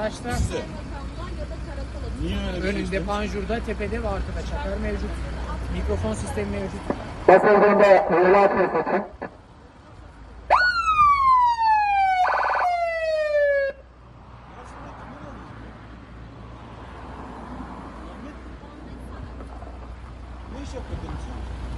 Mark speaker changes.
Speaker 1: Araçta
Speaker 2: Size. Niye öyle bir şey
Speaker 1: önünde,
Speaker 2: istemiş?
Speaker 1: panjurda, tepede ve arkada çakar mevcut. Mikrofon sistemi mevcut.
Speaker 3: Basıldığında yola açıyorsun.
Speaker 2: Ne iş yapıyordun sen?